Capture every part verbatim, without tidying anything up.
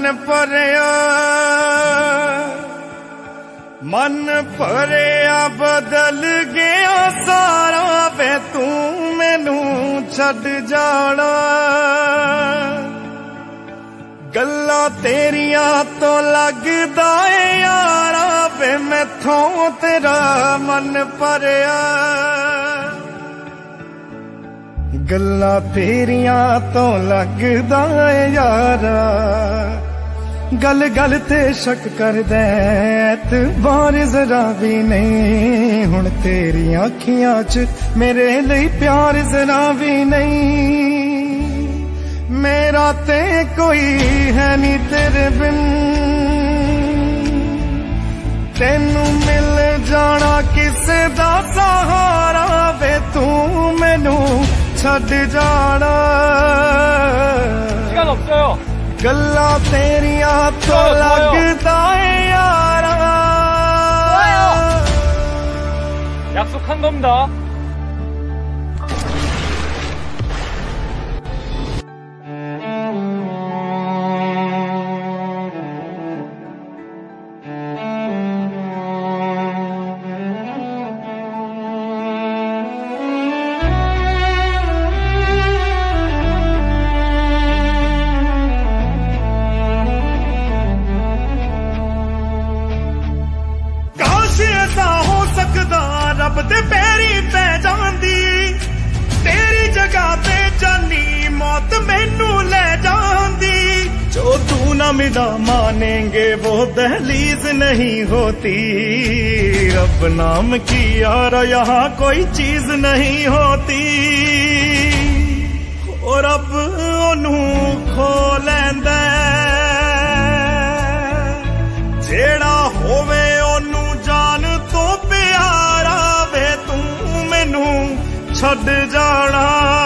भरिया मन भरिया बदल गया सारा वे तू मैनू छड़ जाना गल्लां तेरियां तो लगदा है यारा वे मैथों तेरा मन भरिया गल्लां तेरियां तो लगदा है यारा गल गल ते शक करदा ते बार जरा भी नहीं हुण तेरियां अखियां च मेरे लिए प्यार जरा भी नहीं मेरा ते कोई है नी तेरे बिन तेनू मिल जाना किसे दा सहारा वे तू मैनू छड़ जाना 시간 없어요. गल्लां तेरियां तो लगदा है यारा 약속한 겁니다. हो सकदा रब दे पैरी पै जांदी तेरी जगह ते जानी मौत मैनू ले जांदी जो तू ना मिला मानेंगे वो दहलीज नहीं होती रब नाम की यार यहाँ कोई चीज नहीं होती और रब ओनू खो लैंदा जेड़ा होवे ओनू जान तो प्यारा वे तू मैनू छड़ जाना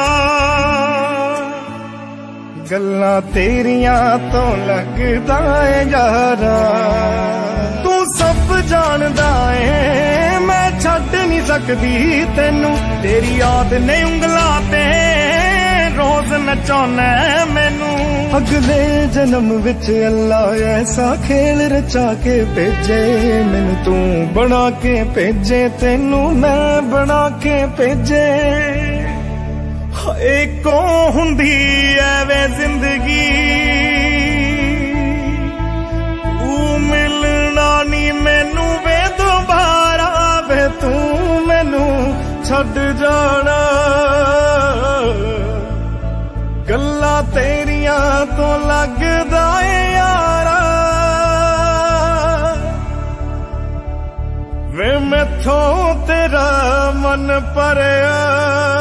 गल्लां तेरियां तो लगदा है यारा तू सब जानदा है मैं छड़ नहीं सकदी तेनू तेरी याद ने उंगलां ते रोज नचाना मैनू अगले जन्म विच अल्लाह ऐसा खेल रचा के भेजे मैनू तू बना के भेजे तेनू मैं बना के भेजे एको हुंदी ऐवे जिंदगी तू मिलना नी मैनू वे दोबारा वे तू मैनू छड़ जाना गल्लां तेरियां तो लगदा है यारा वे मैथों तेरा मन भरिया।